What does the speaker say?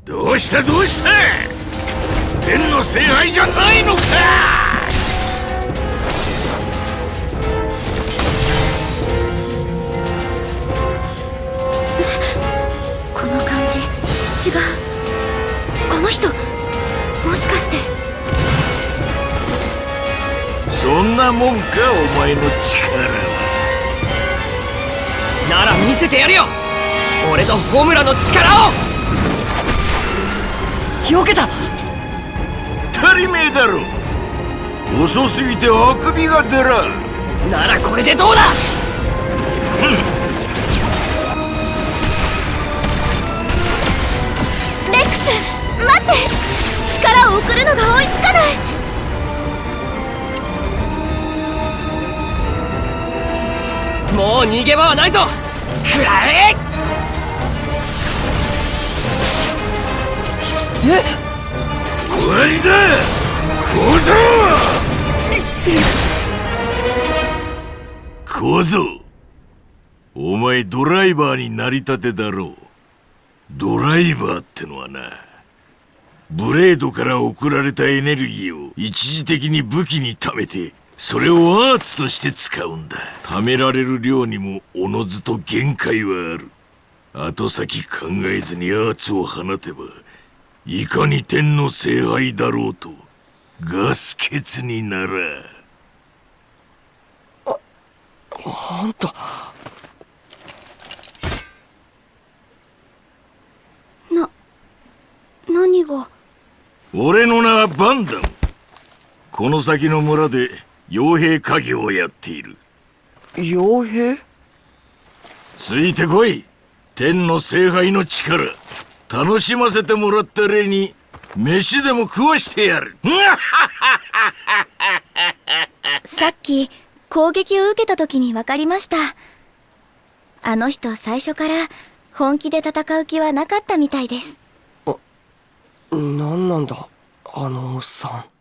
どうしたどうした、天の聖杯じゃないのか。 この感じ違う。この人もしかして。 そんなもんかお前の力は。 なら見せてやるよ、俺とホムラの力を。避けた。 足りめえだろ、遅すぎてあくびが出らん。 ならこれでどうだ。 レックス待って、力を送るのが追いつかない。 もう逃げ場はないぞ。食らえ。えっ、 終わりだ小僧。小僧、お前ドライバーになりたてだろう。ドライバーってのはな、ブレードから送られたエネルギーを一時的に武器に貯めて、それをアーツとして使うんだ。貯められる量にもおのずと限界はある。後先考えずにアーツを放てば、いかに天の聖杯だろうとガス欠になら。 あんた。 何が。 俺の名はバンダム。この先の村で傭兵家業をやっている。 傭兵？ ついてこい。天の聖杯の力楽しませてもらった例に飯でも食わしてやる。 さっき攻撃を受けた時に分かりました。あの人最初から本気で戦う気はなかったみたいです。 何なんだあのおっさん。